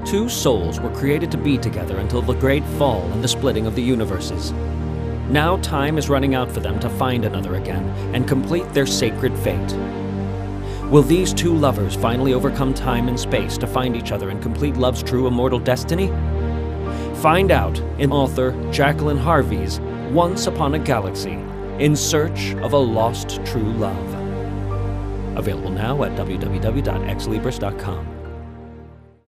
Two souls were created to be together until the great fall and the splitting of the universes. Now time is running out for them to find another again and complete their sacred fate. Will these two lovers finally overcome time and space to find each other and complete love's true immortal destiny? Find out in author Jacqueline Harvey's Once Upon a Galaxy, In Search of a Lost True Love. Available now at www.exlibris.com.